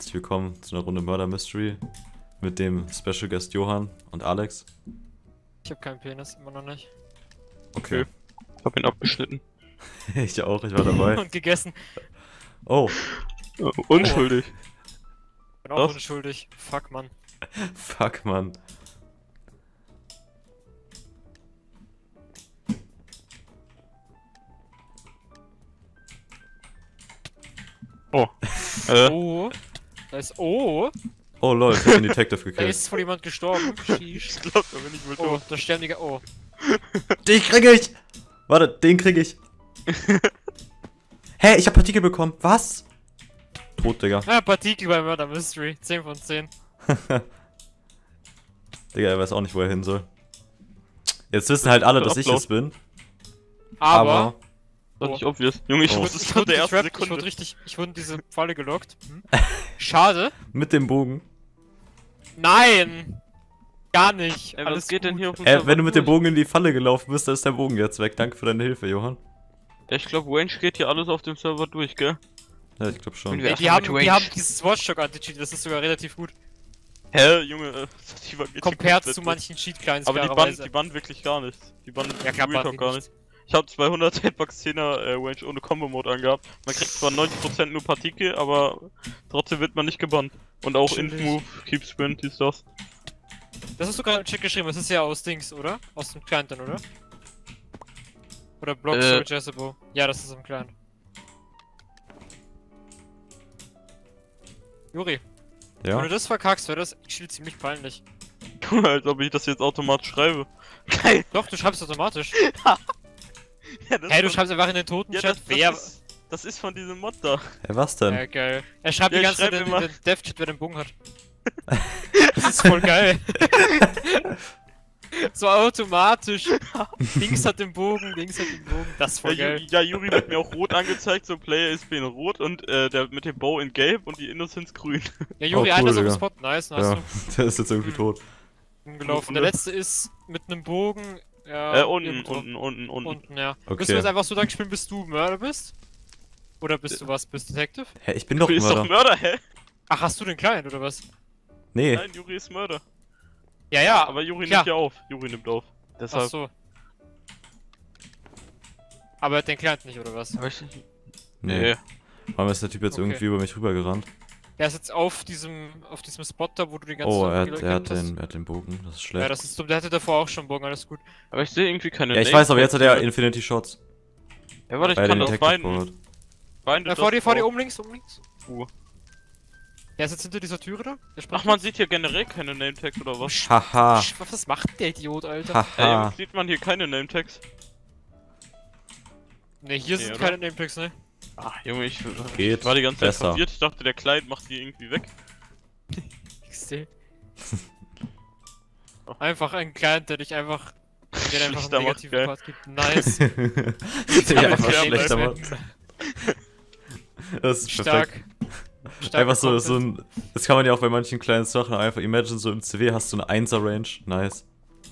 herzlich willkommen zu einer Runde Murder Mystery mit dem Special Guest Johann und Alex. Ich hab keinen Penis, immer noch nicht. Okay. Ich hab ihn abgeschnitten. Ich auch, ich war dabei. Und gegessen. Oh. Unschuldig. Bin auch Was? unschuldig. Fuck, Mann. Fuck, Mann. Oh. Oh. Da ist Oh. Oh lol, ich hab den Detective Da gekillt. ist wohl jemand gestorben. Sheesh. Ich glaub, da bin ich wohl Oh, tot. da sterben die. Oh. Den krieg ich! Warte, den krieg ich. Hä, ich hab Partikel bekommen. Was? Tot, Digga. Ah, Partikel bei Murder Mystery. 10 von 10. Digga, er weiß auch nicht, wo er hin soll. Jetzt wissen halt alle, dass ich es bin. Aber. Das ist nicht obvious. Junge, ich Oh. wusste es von der ersten Ich wurde Sekunde. richtig. Ich wurde in diese Falle gelockt. Hm? Schade. Mit dem Bogen. Nein! Gar nicht. Ey, Alles was geht denn gut. hier auf dem Wenn du mit dem durch? Bogen in die Falle gelaufen bist, dann ist der Bogen jetzt weg. Danke für deine Hilfe, Johann. Ja, ich glaub, Range geht hier alles auf dem Server durch, gell? Ja, ich glaub schon. Wenn wir- Ey, die erstmal mit haben Range. dieses Watchdog Anti-Cheat, das ist sogar relativ gut. Hä, Junge, Sativa geht hier Compared komplett zu durch. manchen Cheat-Clients. Aber die bannen wirklich gar nichts. Die bannen Ja, klar, Real bannen Talk die gar nicht. nicht. Ich hab 200 Hitbox 10er Range ohne Combo-Mode angehabt. Man kriegt zwar 90% nur Partikel, aber trotzdem wird man nicht gebannt. Und auch Chillig. Inf-Move, Keep Sprint, dies, das. Das hast du gerade im Chat geschrieben, das ist ja aus Dings, oder? Aus dem Client dann, oder? Oder Block Storage Jezebel. Ja, das ist im Client. Juri, wenn Ja? du das verkackst, wäre das actually ziemlich peinlich. Als ob ich das jetzt automatisch schreibe. Geil! Doch, du schreibst automatisch. Ja, das Hey, du von- schreibst einfach in den toten ja, Chat, das, wer... das ist von diesem Mod da. Hä, was denn? Ja, geil. Er schreibt Ja, die ich ganze Zeit schreib in immer. den Dev-Chat, wer den Bogen hat. Das ist voll geil. So automatisch. Links hat den Bogen, links hat den Bogen. Das ist voll Ja, geil. Ja, Juri wird mir auch rot angezeigt, so Player ist in rot und der mit dem Bow in gelb und die Innocents grün. Ja, Juri, Oh, cool, einer ist auf dem Digga. Spot. Nice, nice. Ja, der ist jetzt irgendwie tot. Umgelaufen. Der letzte ist mit einem Bogen. Ja, irgendwo. Unten. Ja. Okay. Müssen wir jetzt einfach so lang spielen, bis du Mörder bist? Oder bist du was? Bist du Detective? Hä, ich bin doch Juri ist doch Mörder. Mörder, hä? Ach, hast du den Client oder was? Nee, Halt. Nein, Juri ist Mörder. Ja, ja. Aber Juri klar. nimmt ja auf. Juri nimmt auf. Ach Deshalb. so. Aber er hat den Client nicht, oder was? Weiß ich nicht. nee. Warum ist der Typ jetzt Okay. irgendwie über mich rübergerannt? Er ist jetzt auf diesem Spot da, wo du die ganze Oh, Zeit er hat gekillt hast. den Bogen. Das ist Ja, schlecht. das ist dumm. Der hatte davor auch schon Bogen, alles gut. Aber ich sehe irgendwie keine Ja, ich Name weiß, aber jetzt hat er Tags. Infinity Shots. Ja, warte, ich Bei kann den auf Detective beiden. Board. Beide Ja, das vor dir, drauf. oben links, Uh. Der ist jetzt hinter dieser Türe da. Der Ach, springt man sieht hier generell keine Name Tags oder was? Haha. jetzt. Was macht der Idiot, Alter? Haha. Jungs, sieht man hier keine Name Tags? Ne, hier Nee, sind oder? keine Nametags, ne? Ach, Junge, ich Geht war die ganze Zeit besser. verwirrt. Ich dachte, der Client macht die irgendwie weg. XD. Einfach ein Client, der dich einfach. Der dir einfach Schlechter einen macht, negativen geil. Part gibt. Nice. Ja, einfach Ja, schlechter weiß Mann. Das ist Stark. perfekt. Stark. Einfach so ein. Das kann man ja auch bei manchen kleinen Sachen einfach. Imagine, so im CW hast du eine 1er Range. Nice.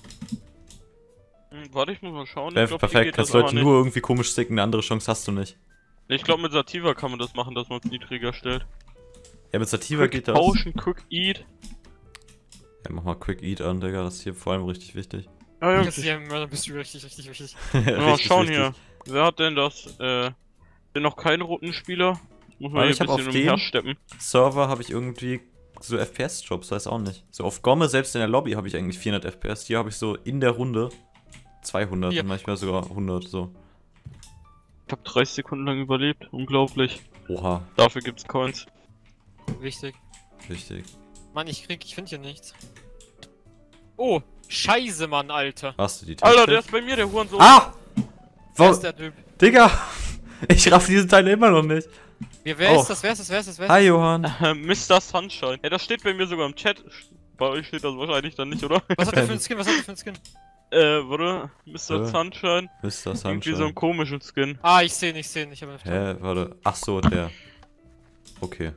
Warte, ich muss mal schauen. Wäre Ich glaub, hier perfekt. geht Kannst das aber Leute nicht. nur irgendwie komisch sticken, eine andere Chance hast du nicht. Ich glaube, mit Sativa kann man das machen, dass man es niedriger stellt. Ja, mit Sativa geht das. Potion, Quick Eat. Ja, mach mal Quick Eat an, Digga. Das ist hier vor allem richtig wichtig. Ah, ja, Das hier im Mörder bist du richtig wichtig. mal Richtig schauen wichtig. hier. Wer hat denn das? Sind noch keine roten Spieler? Muss man Weil hier ich ein hab bisschen auf dem- umhersteppen. Server habe ich irgendwie so FPS-Jobs, weiß auch nicht. So auf Gomme, selbst in der Lobby habe ich eigentlich 400 FPS. Hier habe ich so in der Runde 200 Ja. und manchmal sogar 100, so. Ich hab 30 Sekunden lang überlebt. Unglaublich. Oha, Dafür gibt's Coins. Wichtig. wichtig. Mann, ich finde hier nichts. Oh, Scheiße, Mann, Alter. Hast du die Alter, Taktik? der ist bei mir, der Hurensohn. Ah! Wer Wo, ist der Typ? Digga! Ich raff diese Teile immer noch nicht. Wer Oh. ist das? Wer ist das? Wer ist das? Wer ist Hi, Johann. Mr. Sunshine. Ja, das steht bei mir sogar im Chat. Bei euch steht das wahrscheinlich dann nicht, oder? das? Was hat der für einen Skin? Was hat der für einen Skin? Warte. Mr. Äh. Sunshine. Mr. Irgendwie so Sunshine. einen komischen Skin. Ah, ich sehe ihn, ich habe ihn auf Hä, warte. Ach so, der. Okay.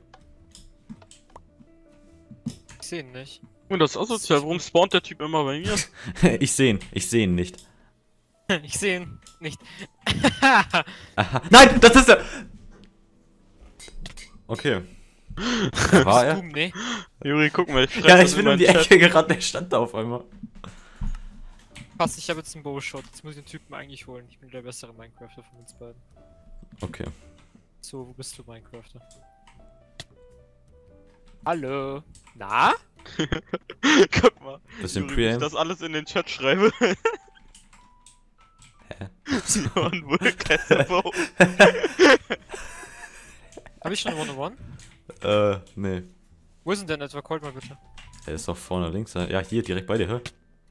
Ich sehe ihn nicht. Und das ist asozial. Warum spawnt der Typ immer bei mir? Ich seh ihn nicht. Ich sehe ihn nicht. Aha. Nein, das ist er! Okay. Da war er? Boom, ne? Juri, guck mal, ich schreib Ja, das ich in bin um meinen die Chat. Ecke gerannt, der stand da auf einmal. Passt, ich habe jetzt einen Bow-Shot. Jetzt muss ich den Typen eigentlich holen. Ich bin der bessere Minecrafter von uns beiden. Okay. So, wo bist du, Minecrafter? Hallo? Na? Guck mal, Bisschen Juri, wie ich Pre-Aim. das alles in den Chat schreibe. Hä? Und Vulkasabo. Hab ich schon eine 101? Nee. Wo ist denn der etwa? Colt mal bitte. Er ist doch vorne links. Ja, hier, direkt bei dir, hä?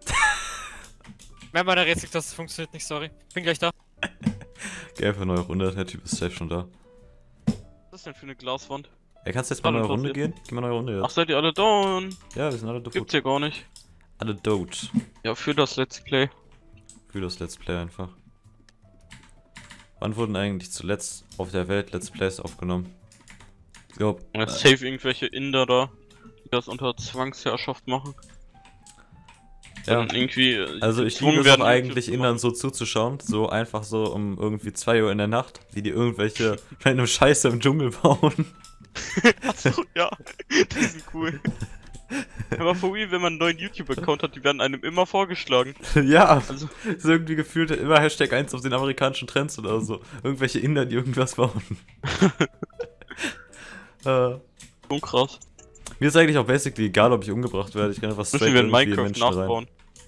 Mehr meiner Rätseltaste funktioniert nicht, sorry. Bin gleich da. Geil, für neue Runde. Der Typ ist safe schon da. Was ist denn für eine Glaswand? Er kannst jetzt mal neue Runde 41. gehen? Geh mal neue Runde Ach, jetzt. seid ihr alle down? Ja, wir sind alle Gibt's tot. hier gar nicht. Alle tot. Ja, für das Let's Play. Für das Let's Play einfach. Wann wurden eigentlich zuletzt auf der Welt Let's Plays aufgenommen? Ich glaube, Ja, safe irgendwelche Inder da, die das unter Zwangsherrschaft machen. ja. Und irgendwie. Also ich gezwungen liebe es auch werden, eigentlich, YouTube zu Indern machen. so zuzuschauen, so einfach so um irgendwie 2 Uhr in der Nacht, wie die irgendwelche random Scheiße im Dschungel bauen. Achso, ja, die sind cool. Aber for real, wenn man einen neuen YouTube-Account hat, die werden einem immer vorgeschlagen. Ja, Also, ist irgendwie gefühlt immer Hashtag 1 auf den amerikanischen Trends oder so. Irgendwelche Inder, die irgendwas bauen. so krass. Mir ist eigentlich auch basically egal, ob ich umgebracht werde. Ich kann einfach straight Müssen wir in irgendwie Minecraft Menschen rein. nachbauen.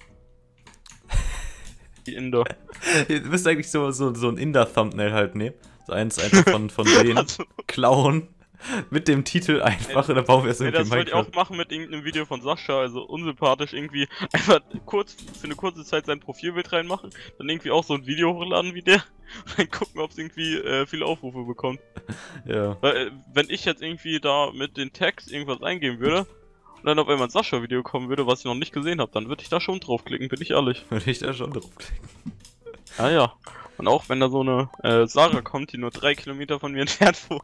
Die Inder. Du bist eigentlich so ein Inder-Thumbnail halt nehmen. So eins einfach von denen Also, klauen. Mit dem Titel einfach und dann bauen wir es ey, irgendwie das wollte ich Minecraft. auch machen mit irgendeinem Video von Sascha, also unsympathisch irgendwie einfach für eine kurze Zeit sein Profilbild reinmachen, dann irgendwie auch so ein Video hochladen wie der und dann gucken, ob es irgendwie viele Aufrufe bekommt. Ja. Weil, wenn ich jetzt irgendwie da mit den Tags irgendwas eingeben würde und dann auf einmal ein Sascha-Video kommen würde, was ich noch nicht gesehen habe, dann würde ich da schon draufklicken, bin ich ehrlich. Würde ich da schon draufklicken. Ah ja. Und auch wenn da so eine Sarah kommt, die nur 3 Kilometer von mir entfernt wohnt.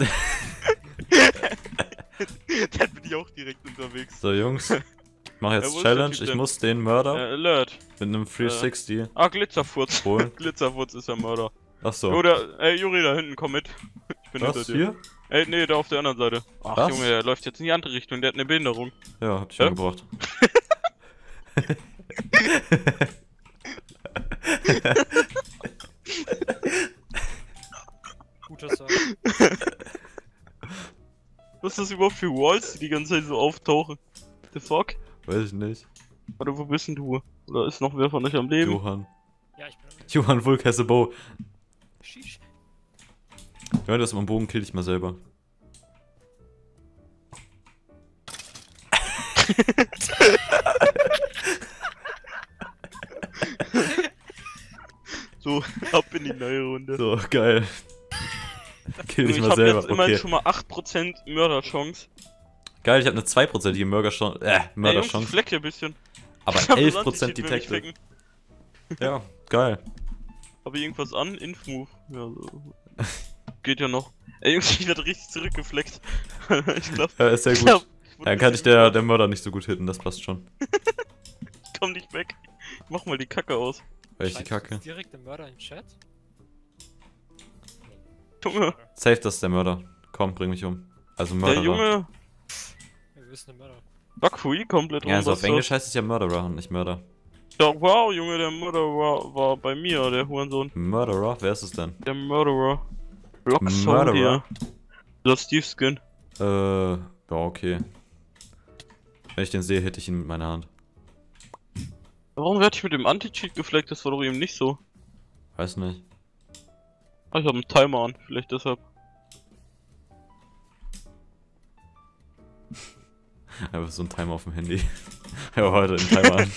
Dann bin ich auch direkt unterwegs. So, Jungs. Ich mache Ja, jetzt wo ist der Challenge. Typ Ich denn? muss den Mörder Alert. mit einem 360 Ah, Glitzerfurz. holen. Glitzerfurz ist der Mörder. Achso. Oder, ey, Juri, da hinten, komm mit. Ich bin Was? hinter dir. Hier? Ey, nee, da auf der anderen Seite. Ach, Was? Junge, der läuft jetzt in die andere Richtung, der hat eine Behinderung. Ja, hab ich Ja? umgebracht. Guter Song. Was ist das überhaupt für Walls, die die ganze Zeit so auftauchen? The fuck? Weiß ich nicht. Oder wo bist denn du? Oder ist noch wer von euch am Leben? Johann. Ja, ich bin am Johann Vulkessebo. Sheesh. Ja, das am Bogen kill ich mal selber. So, ab in die neue Runde. So, geil. Kill dich ich mal hab selber. jetzt immerhin Okay. schon mal 8% Mörderchance. Geil, ich habe eine 2%ige Mörderchance. Ey, Jungs, ich Mörderchance. fleck hier ein bisschen. Aber Ich hab das 11% Anti-Cheat, will mich Detected. flecken. Ja, geil. Hab ich irgendwas an? Infmove. Ja, so. Geht ja noch. Ey, Jungs, ich werde richtig zurückgefleckt. Ich glaub, Ja, ist sehr gut. wurde Dann ein kann ich bisschen der Mörder nicht so gut hitten, das passt schon. Ich komm nicht weg. Ich mach mal die Kacke aus. Welche Schreibst du Kacke? jetzt direkt den Mörder in den Chat? Junge, Safe, das ist der Mörder. Komm, bring mich um. Also Mörderer. der Junge Ja, wir wissen den Mörder. Bakui komplett Ja, also auf unbastard. Englisch heißt es ja Murderer und nicht Mörder. Ja, wow, Junge, der Mörderer war bei mir, der Hurensohn. Murderer? Wer ist es denn? Der Mörderer. Blocksound Murderer? hier. Der Steve Skin. Ja, okay. Wenn ich den sehe, hätte ich ihn mit meiner Hand. Warum werde ich mit dem Anti-Cheat gefleckt? Das war doch eben nicht so. Weiß nicht. Ah, ich habe einen Timer an, vielleicht deshalb. Einfach so ein Timer auf dem Handy. Ja, heute einen Timer an.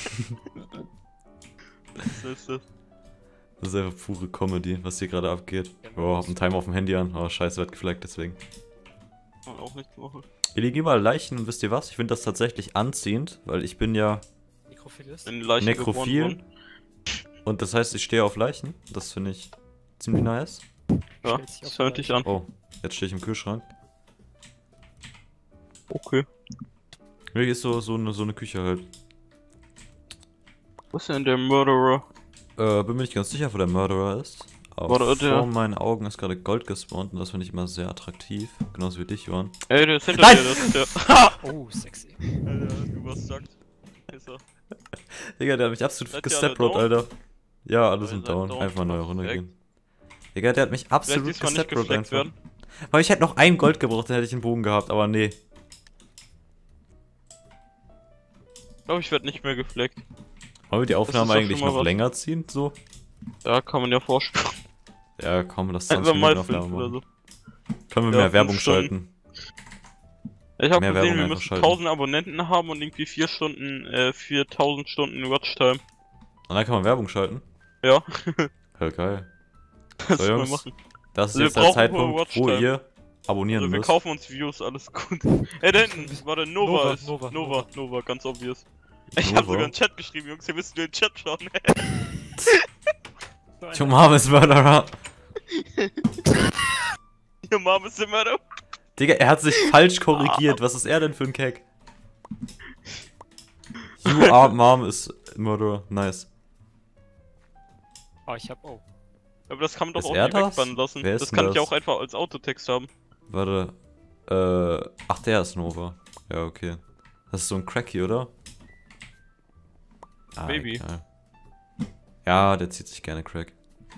Was ist das? Das ist einfach pure Comedy, was hier gerade abgeht. Oh, hab einen Timer auf dem Handy an. Oh, scheiße, wird geflaggt deswegen. Kann man auch nichts machen. Hier liegen überall Leichen und wisst ihr was? Ich finde das tatsächlich anziehend, weil ich bin ja... Nekrophilist? In Leichen Nekrophil? geboren worden. Und das heißt, ich stehe auf Leichen. Das finde ich ziemlich nice. Ja, Stellt sich auf das hört die dich an. Oh, jetzt stehe ich im Kühlschrank. Okay. Hier ist so eine Küche halt. Was ist denn der Murderer? Bin mir nicht ganz sicher, wo der Mörderer ist. Aber der- vor meinen Augen ist gerade Gold gespawnt und das finde ich immer sehr attraktiv. Genauso wie dich, Johann. Ey, der ist hinter Nein! dir, das ist der. Oh, sexy. Alter, du warst stuckt. Ist er. Digga, der hat mich absolut Seid ihr gesteprot, alle down? Alter. Ja, alle Ihr sind seid down. down. Einfach neue Runde Perfekt. gehen. Digga, der hat mich Vielleicht absolut diesmal nicht gesteprot gefleckt einfach. werden. Aber ich hätte noch ein Gold gebraucht, dann hätte ich einen Bogen gehabt, aber nee. Ich glaube, ich werde nicht mehr gefleckt. Wollen wir die Aufnahme ist doch eigentlich schon mal noch was. länger ziehen, so? Da kann man ja vorspielen. Ja, komm, lass 20 Einfach mal Minuten 5 Aufnahme oder machen. so. Können wir Ja, mehr Werbung 5 Stunden. schalten? Ich habe Mehr gesehen, Werbung wir einfach müssen schalten. 1000 Abonnenten haben und irgendwie 4000 Stunden Watchtime. Und dann kann man Werbung schalten? Ja, Ja, geil. das So, wir Jungs, machen. das ist Wir jetzt der brauchen Zeitpunkt, hohe wo Watchtime. ihr abonnieren Also wir müsst. kaufen uns Views, alles gut. Ey, da hinten war der Nova. Nova, ist Nova. Nova, ganz obvious. Ich hab Nova? sogar einen Chat geschrieben, Jungs, ihr müsst nur in den Chat schauen. Your mom is murderer. Your mom is the murderer. Digga, er hat sich falsch korrigiert. Was ist er denn für ein Keck? You are mom is murderer. Nice. Ah, ich hab. Oh. Aber das kann man doch Ist auch er nicht das? wegbannen lassen. Wer ist Das denn kann ich das? auch einfach als Autotext haben. Warte. Ach, der ist Nova. Ja, okay. Das ist so ein Cracky, oder? Ah, Baby. egal. Ja, der zieht sich gerne Crack.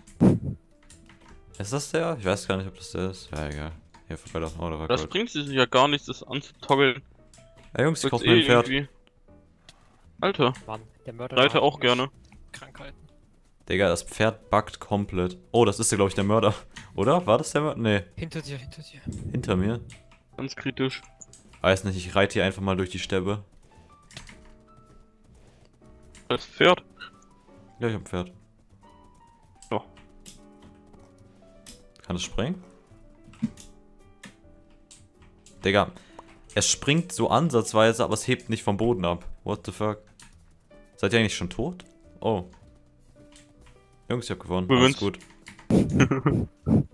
Ist das der? Ich weiß gar nicht, ob das der ist. Ja, egal. Hier vorbeilaufen. Oh, da war Das Gold. bringt sich ja gar nichts, das anzutoggeln. Ey, Jungs, ich Wirkt kauf mir ein Pferd. irgendwie. Alter, Mann, der Mörder. reite hat auch mich gerne. Krankheiten. Digga, das Pferd buggt komplett. Oh, das ist ja, glaube ich, der Mörder. Oder? War das der Mörder? Nee, Hinter dir, hinter dir. hinter mir. Ganz kritisch. Weiß nicht, ich reite hier einfach mal durch die Steppe. Das Pferd. Ja, ich hab ein Pferd. Ja. Kann es springen? Digga, es springt so ansatzweise, aber es hebt nicht vom Boden ab. What the fuck? Seid ihr eigentlich schon tot? Oh. Jungs, ich hab gewonnen. Wir Alles gewinnen's. gut.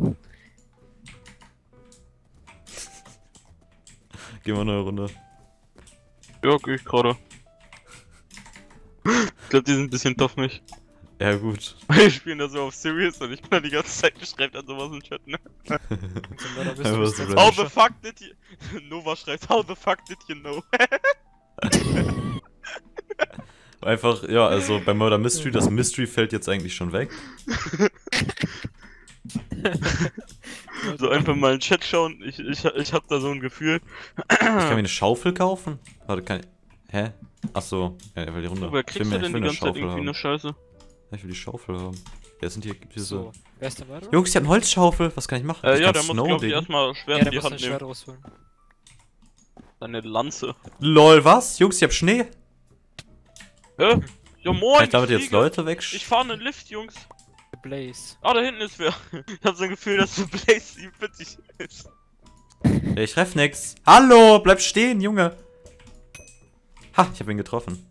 Gehen wir eine Runde. Ja, geh ich gerade. Ich glaube, die sind ein bisschen tough mich. Ja, gut. Wir spielen da so auf Serious und ich bin da die ganze Zeit geschreibt an sowas im Chat, ne? Und der Mörder bist Einfach du. so bist random. How the fuck did you... Nova schreibt, how the fuck did you know? Einfach, ja, also bei Murder Mystery, das Mystery fällt jetzt eigentlich schon weg. So einfach mal in den Chat schauen, ich hab da so ein Gefühl. Ich kann mir eine Schaufel kaufen? Warte, kann ich... Hä? Achso, ja, ich will die Runde. Wer Ich will kriegst du mir- ich denn will die eine ganze Zeit Schaufel irgendwie haben. eine Scheiße? Ich will die Schaufel haben. Ja, sind hier diese... So, wer ist der Mörder? Jungs, ich hab eine Holzschaufel. Was kann ich machen? Ich Ja, kann der muss, Snow glaub ich, diggen. erstmal Schwert Ja, in der die muss Hand ein Schwert nehmen. rausholen. Seine Lanze. LOL, was? Jungs, ich hab Schnee. Hä? Ja moin, Kann ich damit jetzt fliege. Leute weg... Ich fahre einen Lift, Jungs. Der Blaze. Ah, da hinten ist wer. Ich hab so ein Gefühl, dass der Blaze 47 ist. Ja, ich treff nix. Hallo, bleib stehen, Junge. Ha, ich hab ihn getroffen.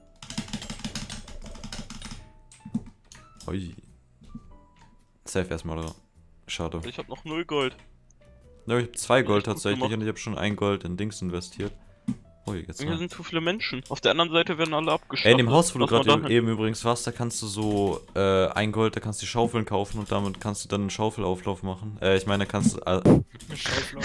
Ui. Safe erstmal, oder? Schade. Ich hab noch 0 Gold. Ja, ich hab 2 Gold gut tatsächlich gemacht. und ich hab schon 1 Gold in Dings investiert. Ui, jetzt Hier noch. sind zu viele Menschen. Auf der anderen Seite werden alle abgeschlachtet. Ey, in dem Haus, wo du Lass mal gerade dahin. eben übrigens warst, da kannst du so 1 Gold, da kannst du die Schaufeln kaufen und damit kannst du dann einen Schaufelauflauf machen. Ich meine, da kannst du... Eine Schaufel.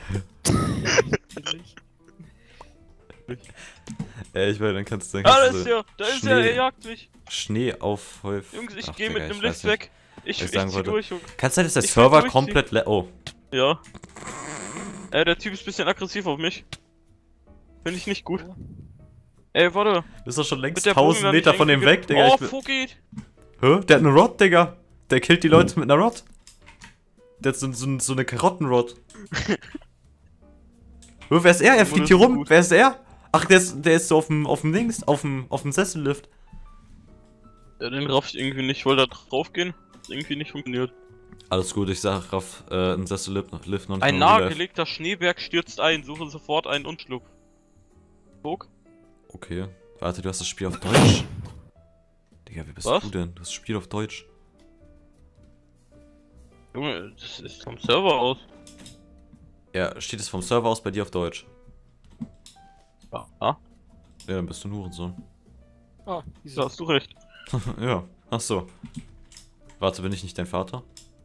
ich meine, dann kannst du... Dann Ah, kannst da du ist er! Da ist Schnee- er! Er jagt mich! Schnee aufhäufen. Jungs, ich Ach, geh Digga, mit ich dem weiß Lift nicht. weg! Ich ich sagen zieh wollte. durch, Jungs. Kann es sein, dass der Ich will Server durchziehen. komplett Oh. Ja. Der Typ ist ein bisschen aggressiv auf mich. Finde ich nicht gut. Ey, warte. Du bist doch schon Mit längst der Bogen 1000 dann Meter nicht von dem weg, Digga. Oh, Ich bin... Vogel! Hä? Der hat eine Rod, Digga. Der killt die Leute mit einer Rod. Der hat so eine Karottenrod. Hä, wer ist er? Er Oh, fliegt das hier ist rum. gut. Wer ist er? Ach, der ist so auf dem Dings, auf dem Sessellift. Ja, den raff ich irgendwie nicht. Ich wollte da drauf gehen. Hat irgendwie nicht funktioniert. Alles gut, ich sag Raff, ein Sessellift noch nicht. Ein mal Real Life. nahegelegter Schneeberg stürzt ein. Suche sofort einen Unschlupf. Guck. Okay. Warte, du hast das Spiel auf Deutsch. Digga, wie bist Was? du denn? Du hast das Spiel auf Deutsch. Junge, das ist vom Server aus. Ja, steht es vom Server aus bei dir auf Deutsch? Ja, Ja, dann bist du ein Hurensohn. Ah, da wieso? hast du recht. Ja, ach so. Warte, bin ich nicht dein Vater?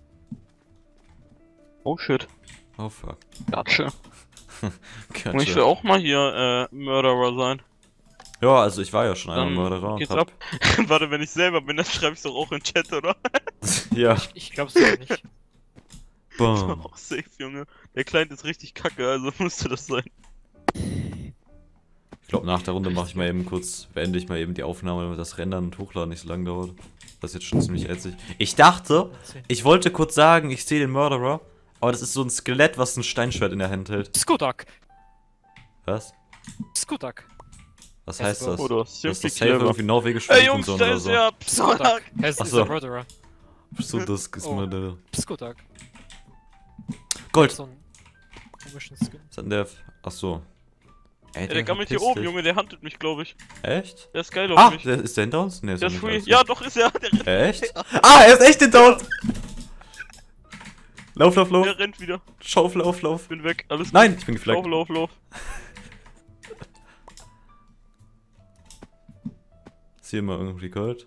Oh shit. Oh fuck. Gatsche. Gotcha. Und ich will auch mal hier Murderer sein. Ja, also ich war ja schon einmal Dann Mörderer und geht's hab... ab. Warte, wenn ich selber bin, dann schreibe ich doch auch in Chat, oder? Ja. Ich glaub's ja nicht. Boom. Oh, safe, Junge. Der Client ist richtig kacke, also müsste das sein. Ich glaube, nach der Runde mache ich mal eben kurz, beende ich mal eben die Aufnahme, damit das Rendern und Hochladen nicht so lange dauert. Das ist jetzt schon ziemlich ätzig. Ich dachte, ich wollte kurz sagen, ich sehe den Mörderer, aber das ist so ein Skelett, was ein Steinschwert in der Hand hält. Skudak. Was? Skudak. Was heißt das? Oder Das ist simply das safe clever. irgendwie norwegisch Ey Jungs, Hurensohn da oder ist so. er! Skudak. Es Ach ist so. ein Murderer. So, das ist Oh. Mörderer. Skudak. Gold! So einen komischen Skin. Was hat denn der? Ach so. Ey, Ja, der gammelt hier verpisst oben, dich. Junge, der huntet mich, glaube ich. Echt? Der ist geil auf Ah, mich. ist der hinter uns? Nee, Der er ist nicht. free. Alles Ja, gut. doch ist er. Der Echt? Ah, er ist echt hinter uns! Lauf, lauf, lauf. rennt wieder. Schauf, lauf, lauf. Bin weg. Alles gut. Nein, ich bin gefleckt. Lauf. Ist hier mal irgendwie Gold?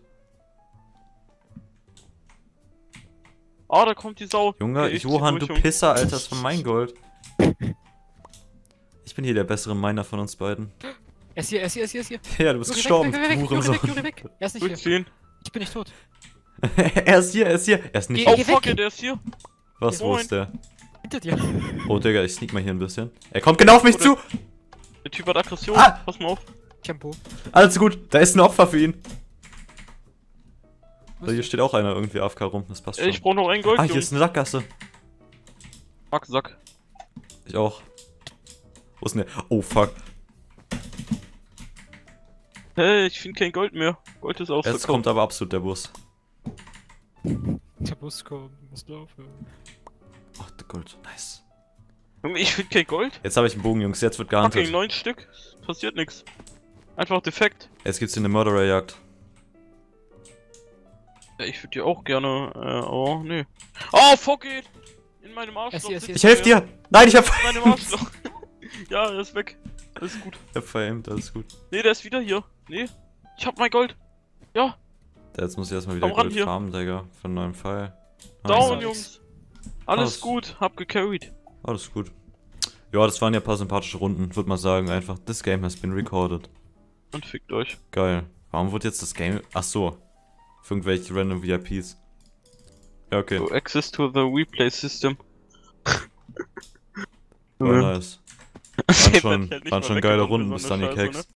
Ah, da kommt die Sau. Junge, Okay, ich zieh Johann, durch, du Junge. Pisser, Alter, das ist von mein Gold. Ich bin hier der bessere Miner von uns beiden. Er ist hier, er ist hier, er ist hier, er ist hier. Ja, du bist Juri, gestorben, weg, weg, weg, Juri, Hurensohn. weg, Juri, weg. Er ist nicht hier. Durchziehen. Ich bin nicht tot. Er ist hier, er ist hier. Er ist nicht. Geh Oh, weg. fuck, der ist hier. Was, wo Moin. ist der? Hinter dir. Oh, Digga, ich sneak mal hier ein bisschen. Er kommt genau auf mich Oder- zu! Der Typ hat Aggression. Ah! Pass mal auf. Tempo. Alles gut, da ist ein Opfer für ihn. Wo Da hier ist steht auch einer irgendwie AFK rum, das passt schon. Ich brauch noch ein Gold, Ah, hier Jungs. ist eine Sackgasse. Fuck, Sack. Ich auch. Wo ist denn der? Oh, fuck. Hey, ich finde kein Gold mehr. Gold ist Jetzt ausverkauft. kommt aber absolut der Bus. der Bus kommt? Muss laufen. Ach, der Gold. Nice. Junge, ich finde kein Gold. Jetzt habe ich einen Bogen, Jungs. Jetzt wird Fucking gehandelt. 9 Stück. Passiert nix. Einfach defekt. Jetzt gibt's hier eine Murderer-Jagd. Ja, ich würde dir auch gerne, oh, nö. Oh, fuck it! In meinem Arschloch. hier, sitzt Ich helfe er. dir! Nein, ich hab In meinem Arschloch. Ja, er ist weg. Alles gut. Ich hab veraimt, alles gut. Nee, der ist wieder hier. Nee. Ich hab mein Gold. Ja, Jetzt muss ich erstmal wieder Komm ran Gold hier. farmen, Digga. Für einen neuen Pfeil. down, nice. Jungs. Alles Alles. gut. Hab gecarried. Alles gut. Ja, das waren ja ein paar sympathische Runden, würde man sagen. Einfach, this game has been recorded. Und fickt euch. Geil. Warum wird jetzt das Game... Ach so. Für irgendwelche random VIPs. Ja, okay. So, access to the replay system. War nice. Waren schon geile Runden bis dann die Scheiße, Keks. ne?